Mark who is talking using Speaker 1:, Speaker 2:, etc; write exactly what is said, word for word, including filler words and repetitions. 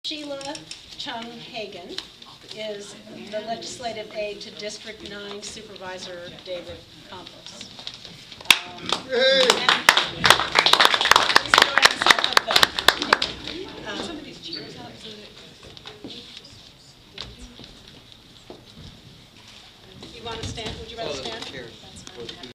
Speaker 1: Sheila Chung Hagan is the legislative aide to District nine Supervisor David Campos. Um, hey. Please join yourself up there. Um, Some of these chairs out so that you want to stand? Would you rather stand?